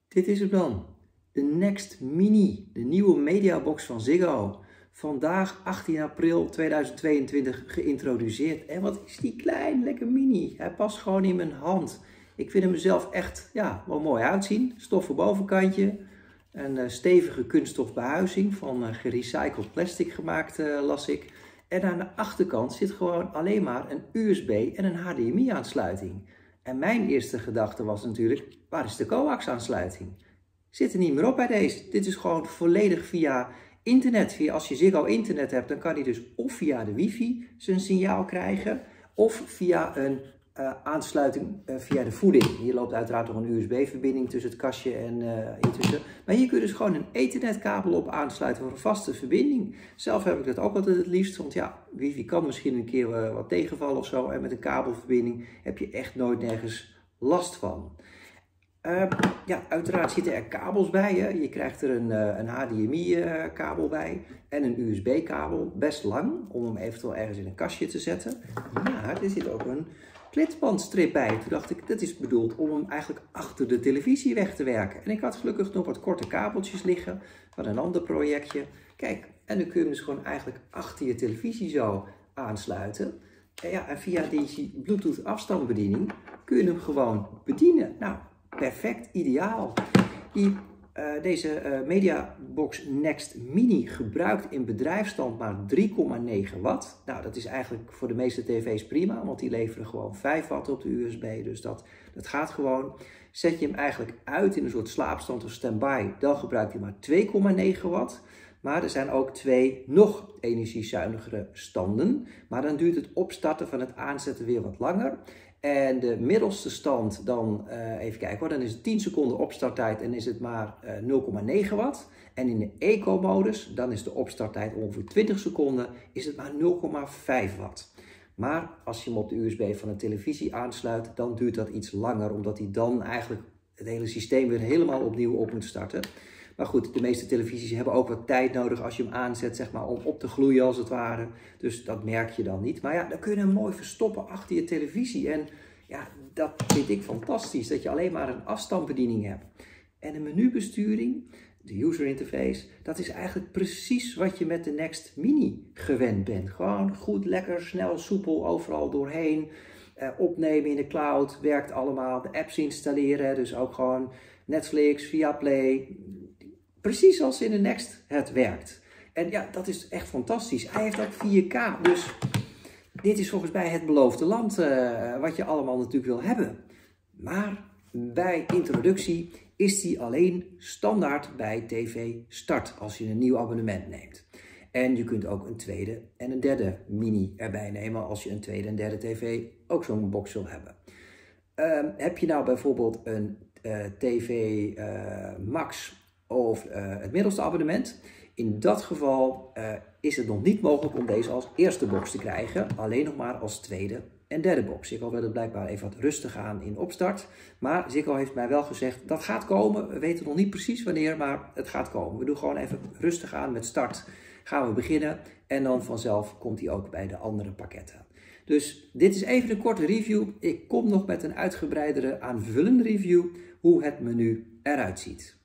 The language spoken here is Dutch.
Dit is hem dan. De Next Mini, de nieuwe mediabox van Ziggo. Vandaag 18 april 2022 geïntroduceerd. En wat is die klein, lekker mini. Hij past gewoon in mijn hand. Ik vind hem zelf echt wel mooi uitzien. Stoffen bovenkantje. Een stevige kunststof behuizing van gerecycled plastic gemaakt, las ik. En aan de achterkant zit gewoon alleen maar een USB en een HDMI aansluiting. En mijn eerste gedachte was natuurlijk, waar is de coax aansluiting? Zit er niet meer op bij deze. Dit is gewoon volledig via internet. Als je Ziggo internet hebt, dan kan hij dus of via de wifi zijn signaal krijgen, of via een aansluiting via de voeding. Hier loopt uiteraard nog een USB-verbinding tussen het kastje en intussen. Maar hier kun je dus gewoon een ethernetkabel op aansluiten voor een vaste verbinding. Zelf heb ik dat ook altijd het liefst, want wifi kan misschien een keer wat tegenvallen of zo. En met een kabelverbinding heb je echt nooit nergens last van. Uiteraard zitten er kabels bij. Hè. Je krijgt er een HDMI-kabel bij en een USB-kabel, best lang, om hem eventueel ergens in een kastje te zetten. Maar er zit ook een klitbandstrip bij. Toen dacht ik, dat is bedoeld om hem eigenlijk achter de televisie weg te werken. En ik had gelukkig nog wat korte kabeltjes liggen van een ander projectje. Kijk, en dan kun je hem dus gewoon eigenlijk achter je televisie zo aansluiten. En via die Bluetooth afstandsbediening kun je hem gewoon bedienen. Nou, perfect, ideaal. Deze Mediabox Next Mini gebruikt in bedrijfsstand maar 3,9 watt. Nou, dat is eigenlijk voor de meeste tv's prima, want die leveren gewoon 5 watt op de USB. Dus dat gaat gewoon. Zet je hem eigenlijk uit in een soort slaapstand of standby, dan gebruikt hij maar 2,9 watt. Maar er zijn ook twee nog energiezuinigere standen. Maar dan duurt het opstarten van het aanzetten weer wat langer. En de middelste stand, dan even kijken hoor, dan is het 10 seconden opstarttijd en is het maar 0,9 watt. En in de eco-modus, dan is de opstarttijd ongeveer 20 seconden, is het maar 0,5 watt. Maar als je hem op de USB van de televisie aansluit, dan duurt dat iets langer, omdat hij dan eigenlijk het hele systeem weer helemaal opnieuw op moet starten. Maar goed, de meeste televisies hebben ook wat tijd nodig als je hem aanzet, zeg maar, om op te gloeien als het ware. Dus dat merk je dan niet. Maar dan kun je hem mooi verstoppen achter je televisie. En dat vind ik fantastisch, dat je alleen maar een afstandsbediening hebt. En de menubesturing, de user interface, dat is eigenlijk precies wat je met de Next Mini gewend bent. Gewoon goed, lekker, snel, soepel, overal doorheen. Opnemen in de cloud, werkt allemaal. De apps installeren, dus ook gewoon Netflix, Viaplay. Precies als in de Next het werkt. En dat is echt fantastisch. Hij heeft ook 4K, dus dit is volgens mij het beloofde land wat je allemaal natuurlijk wil hebben. Maar bij introductie is die alleen standaard bij TV Start als je een nieuw abonnement neemt. En je kunt ook een tweede en een derde mini erbij nemen als je een tweede en derde tv ook zo'n box wil hebben. Heb je nou bijvoorbeeld een TV Max of het middelste abonnement? In dat geval is het nog niet mogelijk om deze als eerste box te krijgen, alleen nog maar als tweede en derde box. Ziggo wil het blijkbaar even wat rustig aan in opstart, maar Ziggo heeft mij wel gezegd dat gaat komen. We weten nog niet precies wanneer, maar het gaat komen. We doen gewoon even rustig aan met start. Gaan we beginnen en dan vanzelf komt hij ook bij de andere pakketten. Dus dit is even een korte review. Ik kom nog met een uitgebreidere aanvullende review hoe het menu eruit ziet.